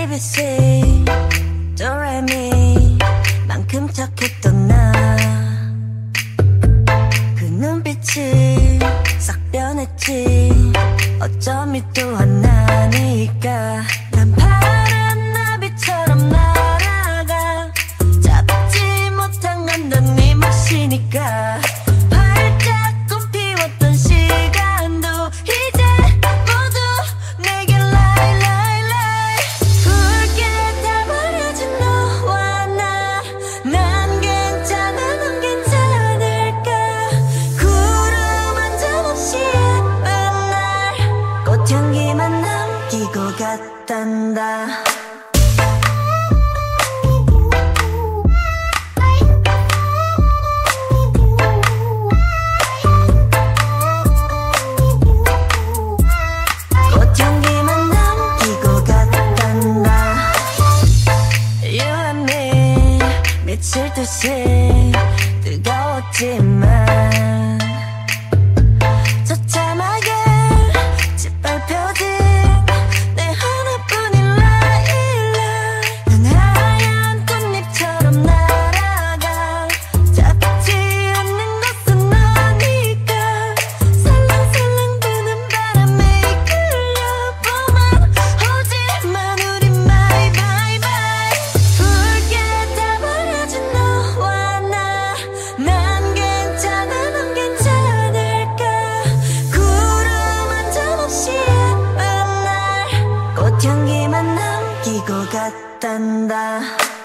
ABC 도레미 만큼 착했던 나 그 눈빛이 싹 변했지 어쩜 이 또한 나니까 난 파란 나비처럼 날아가 잡지 못한 건 넌 네 몫이니까 활짝 꽃피웠던 시간도 이제 모두 내게 lie lie lie 붉게 다 버려진 너와 나 난 괜찮아 넌 괜찮을까 구름 한 점 없이 예쁜 날 꽃향기만 남기고 갔단다 꽃향기만 남기고 갔단다 You and me 미칠 듯이 뜨거웠지만 처참하게 짓밟혀진 내 하나뿐인 라일락 난 하얀 꽃잎처럼 날아가 잡지 않는 것은 너니까 살랑살랑 부는 바람에 이끌려보만 오지만 우리 my bye bye 붉게 다 버려진 너와 나 난 괜찮아 넌 괜찮을까 구름 한 점 없이 예쁜 날 꽃향기만 남기고 갔단다